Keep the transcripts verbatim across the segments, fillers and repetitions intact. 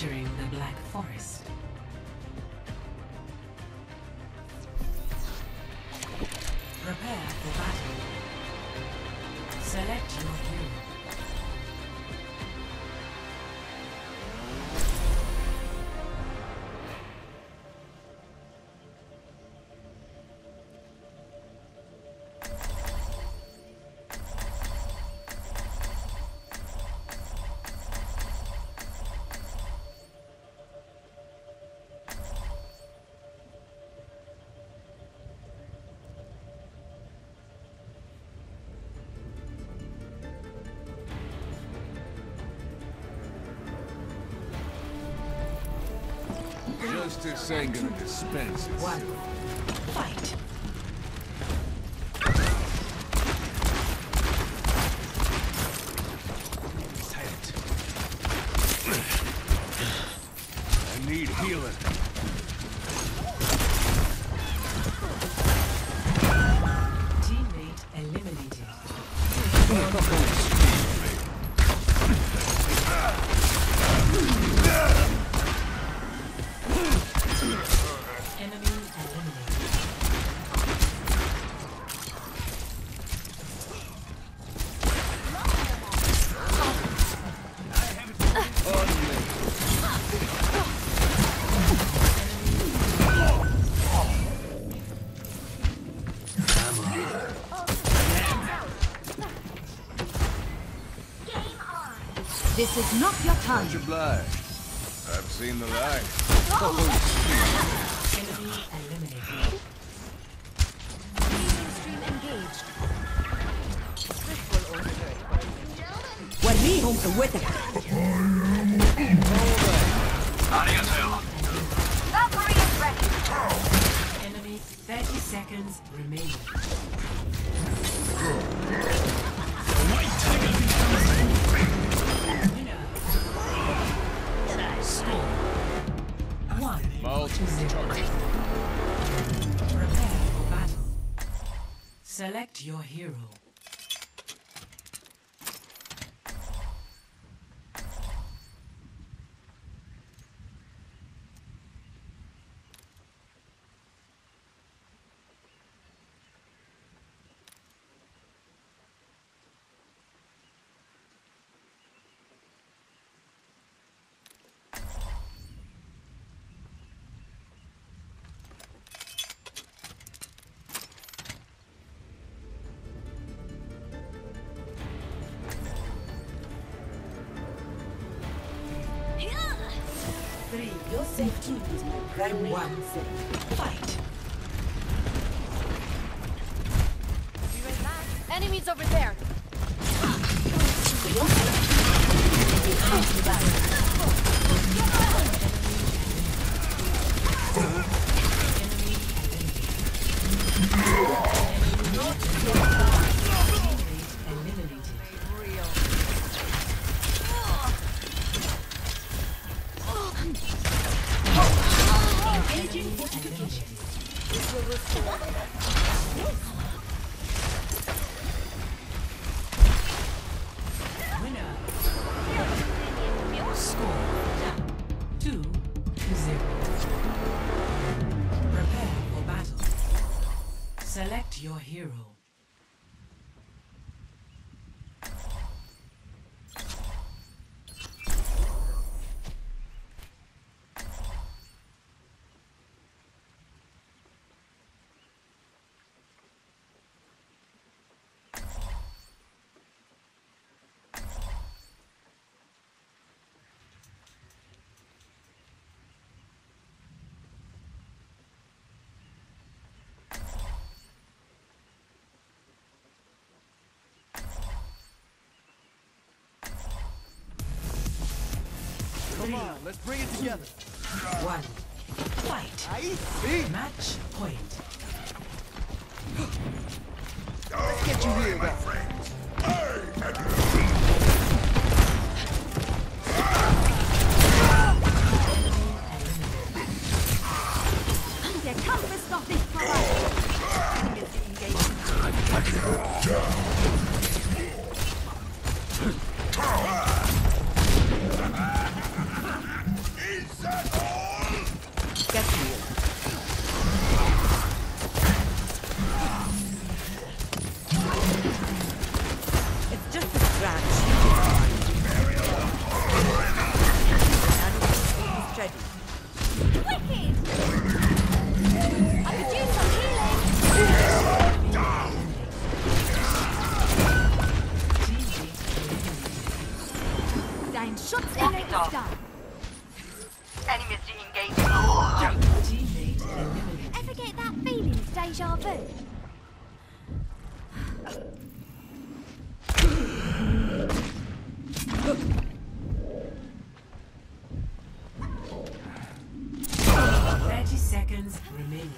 Entering the Black Forest. Prepare for battle. Select your hero. Justice ain't gonna dispense it. One. Fight. I need healing. Teammate eliminated. Enemy eliminated. This is not your time. Much obliged. I've seen the light. Enemy eliminated. Stream engaged. وليهم قوتك. Enemy thirty seconds remaining. One. Multi-charge. Prepare for battle. Select your hero. Three. Your safety is my primary one. Fight. Enemies over there. Select your hero. Come on, let's bring it together. One. Fight. Aye. Match point. Let's get you here, my Der Kampf ist noch nicht vorbei. Get here. It's just a scratch. He's ready. Wicked! I could use some healing! Dein Schutzenergie ist da. Enemies engaged. Teammate eliminated. Ever get that feeling of deja vu? Thirty seconds remaining.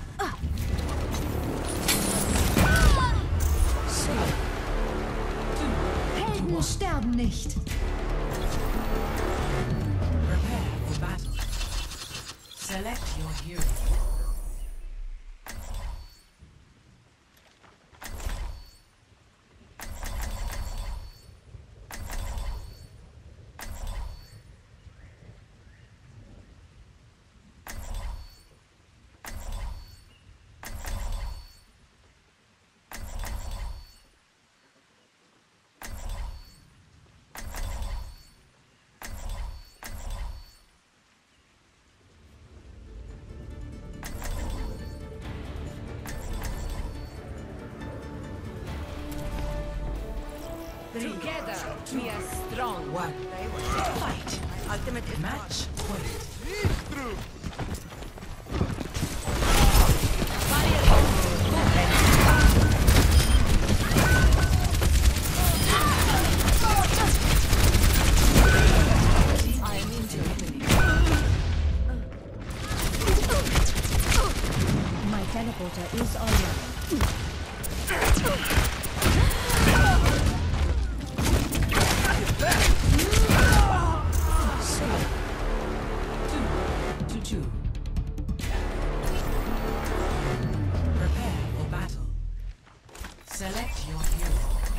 Helden sterben nicht. Prepare for battle. Select your hero. Together we are strong. One. Fight. Ultimate is Match point. I am injured. My teleporter is online. To two. Prepare for battle. Select your hero.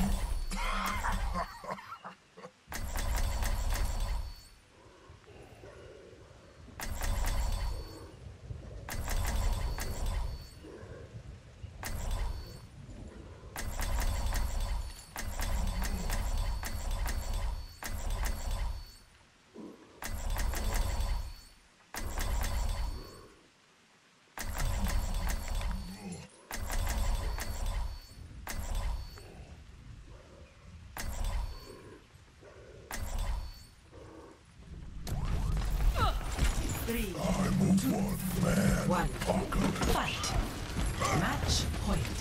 Three. Two. One. Fight. Match point.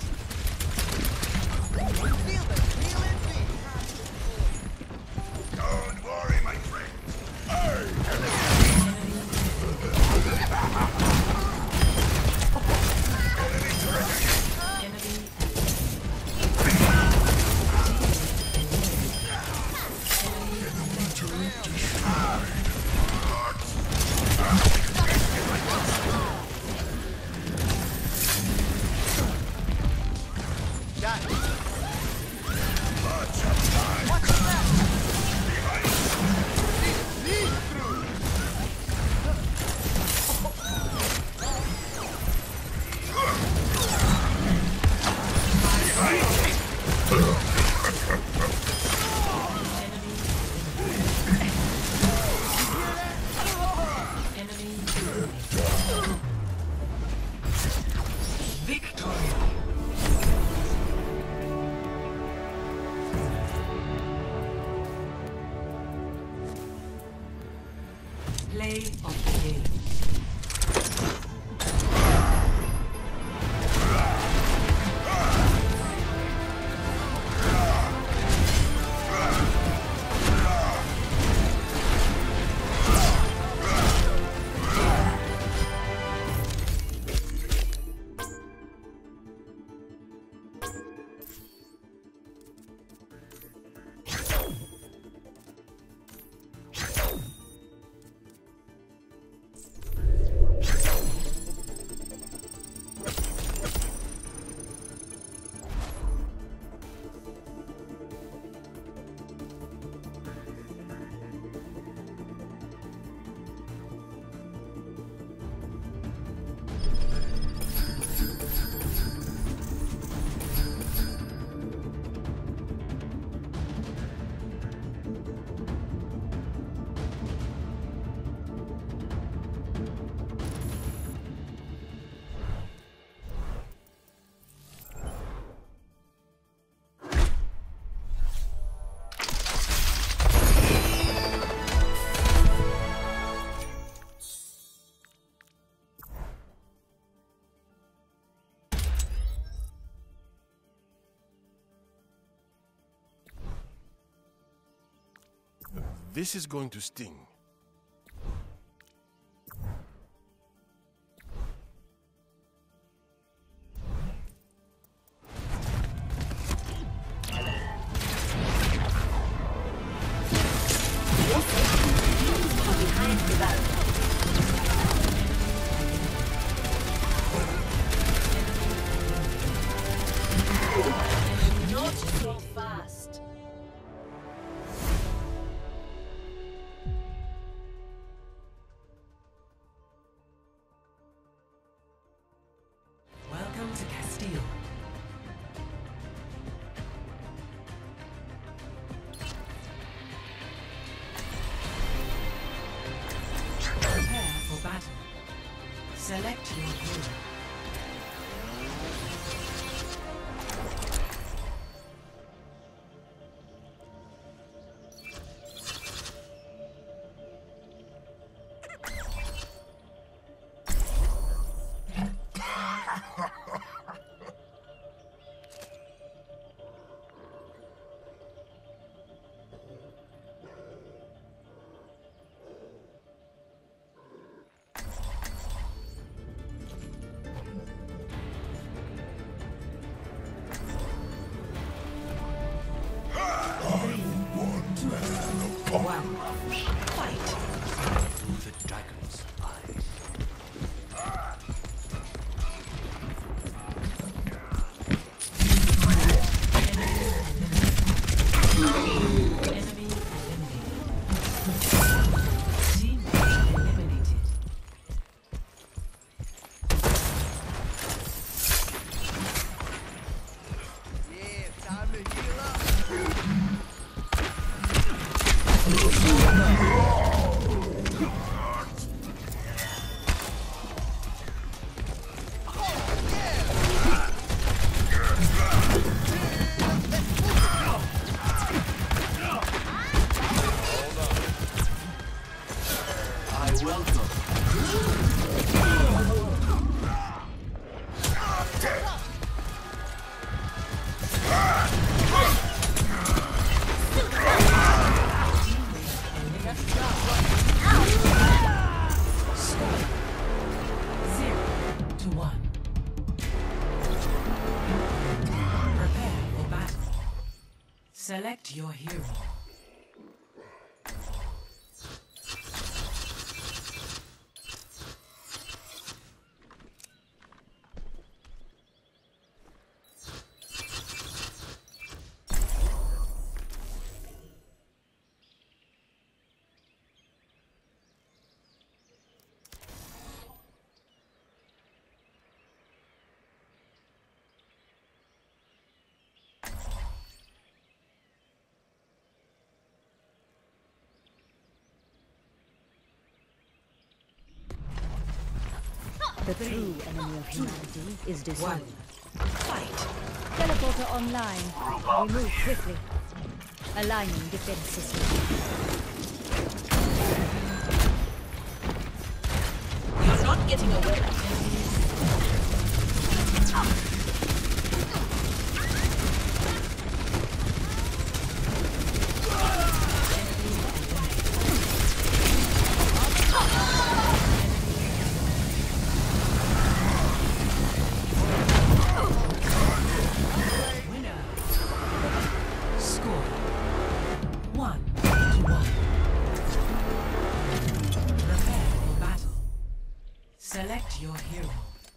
Don't worry, my friend. Enemy. Got it. This is going to sting. Not so fast. Welcome to Castile. Prepare for battle. Select your hero. One. Fight. The dragon's eyes. Enemy eliminated. Team eliminated. Yeah, time to heal up. Select your hero. The true enemy of humanity is disorder. One. Fight. Teleporter online. We move quickly. Aligning defense system. You're not getting away. Select your hero.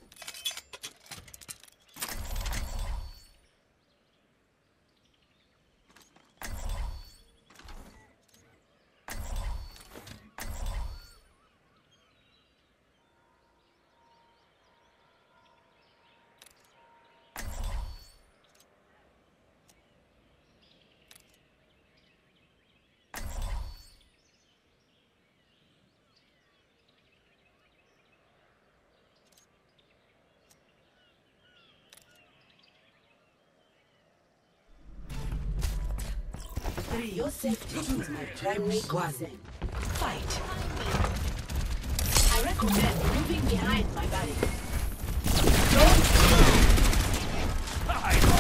Three. Your safety is my primary concern. Fight. I recommend moving behind my body.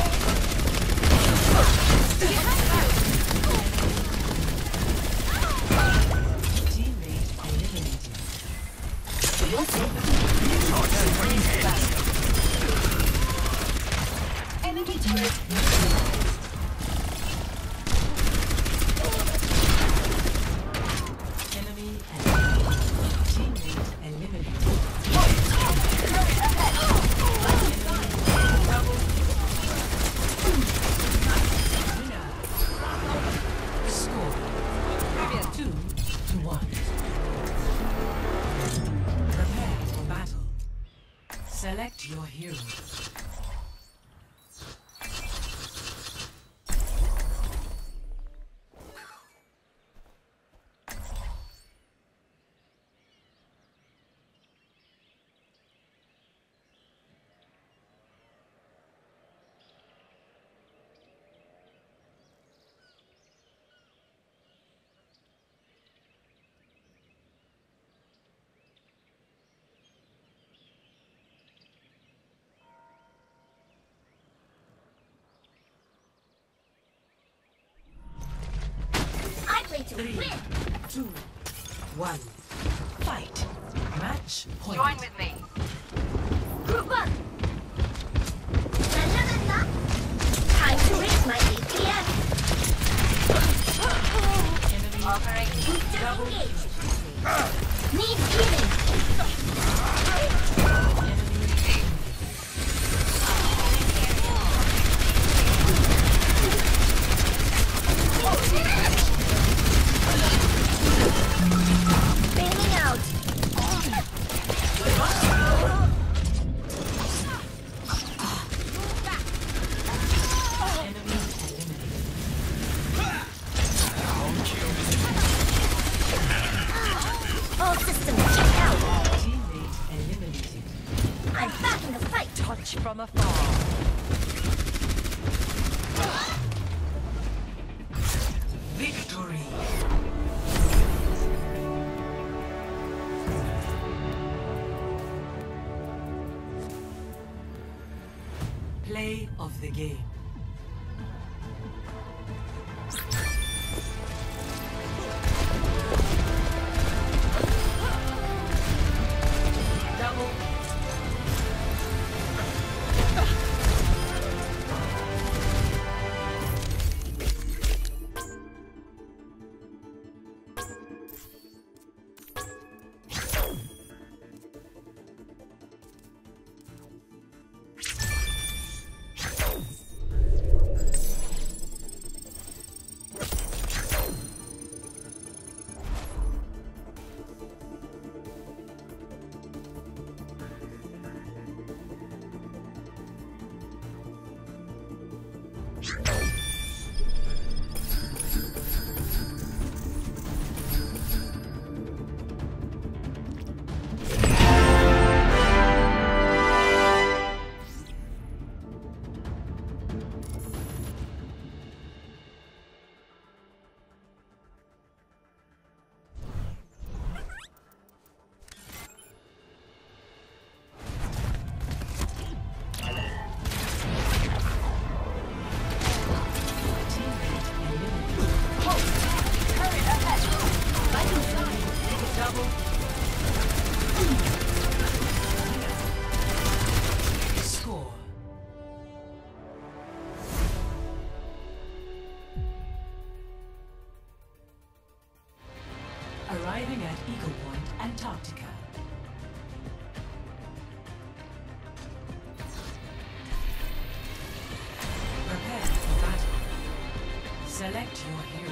Don't. Enemy turret. Enemy and teammate eliminated. Score two to one. Prepare for battle. Select your hero. Three, two, one. Fight. Match point. Join with me. Group up! Time to reach my A P M! Enemy Operating. Booster engaged! Need healing! Bailing out! All systems check out! teammate eliminated. I'm back in the fight! Touch from afar. Victory. Play of the game. Double. Score. Arriving at Eagle Point, Antarctica. Prepare for battle. Select your hero.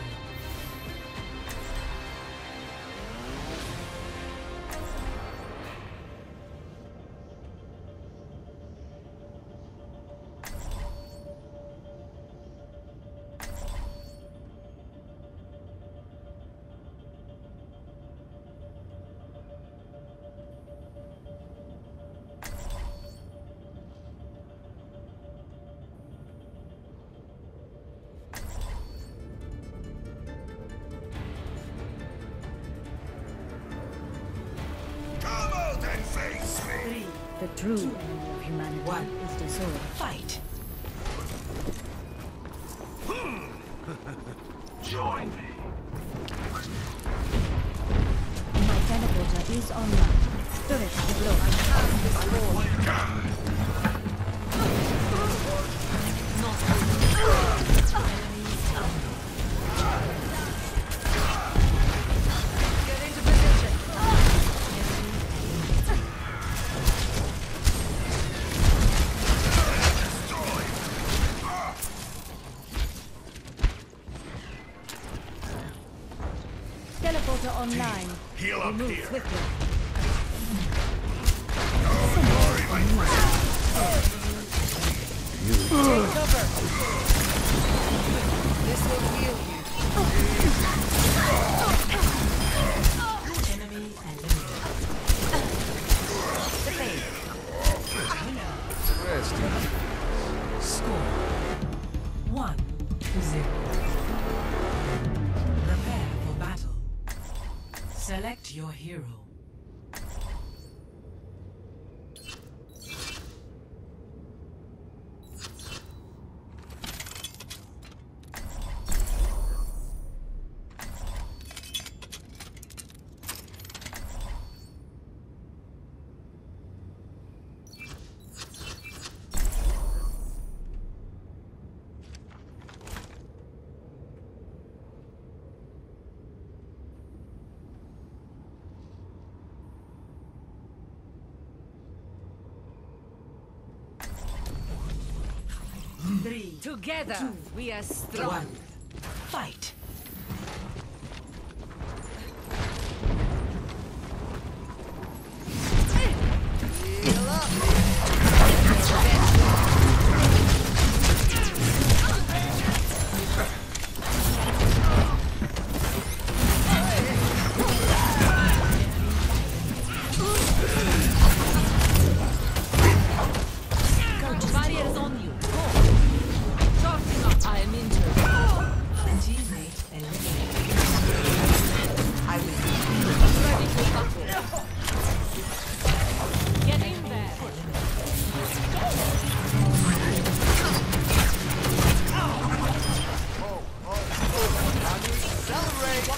Come out and face me! Three, The true enemy of humanity One. is disorder. fight. Join me. My teleporter is online. Turret deployed. Teleporter online. Heal We up move here. swiftly. Take cover. This will heal you. Enemy eliminated. The pain. Score one to zero. Prepare for battle. Select your hero. Three, Together, Two. we are strong. one, fight. Heal up. Barriers on you. Go. Charging up. I am injured. Teammate eliminated. I will. Ready to battle. Get in there. Time to accelerate.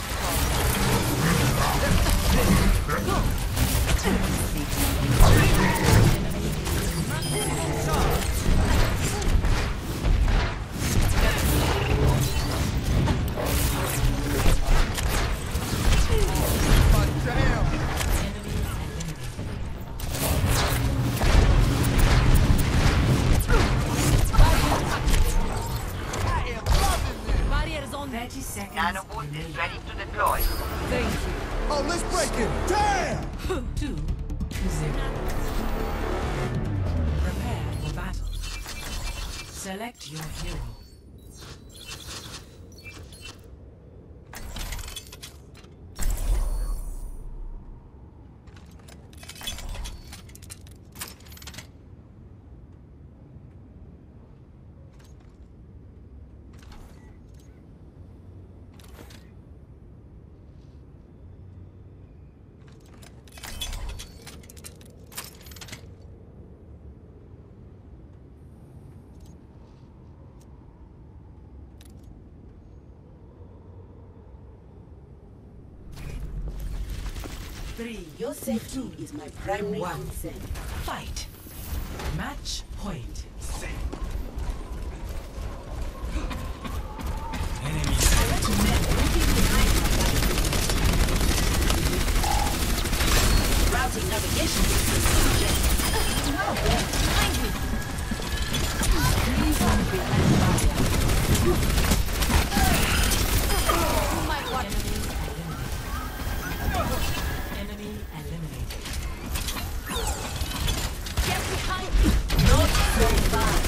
But damn. I am loving this. Barriers on. thirty seconds. Nanoboost is ready to deploy. Thank you. Oh, let's break it. Damn! Two to zero. Prepare for battle. Select your hero. Three. Your safety is my primary One. concern. Fight. Match point. Routing navigation system. Now then, behind me. Please don't be Oh my god. Enemy eliminated. Get behind me. Not so fast.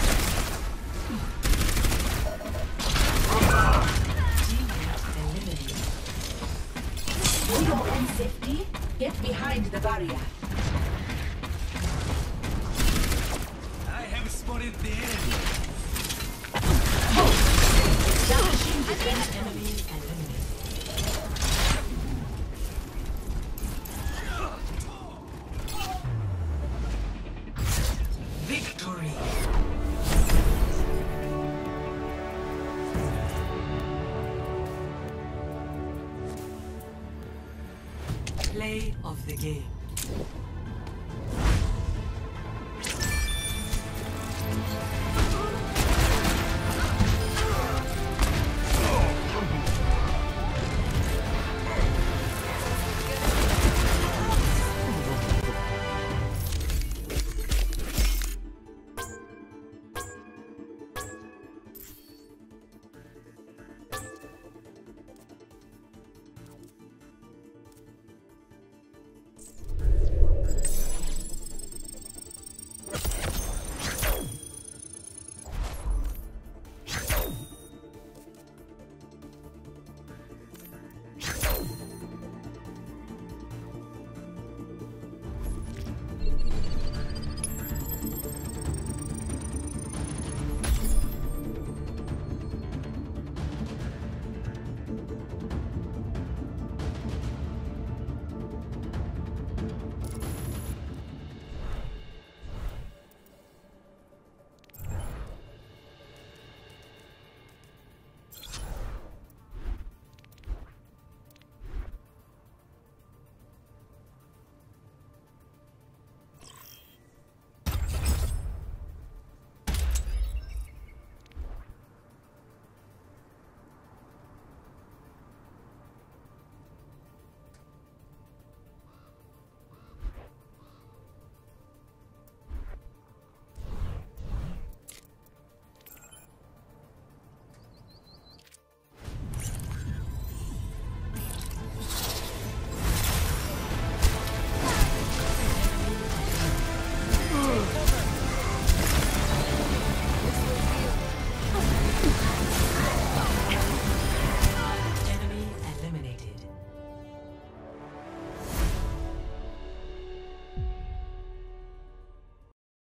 Teammate eliminated. For your own safety, get behind the barrier. I have spotted the enemy. Establishing defense. Enemy eliminated. Victory. Play of the game.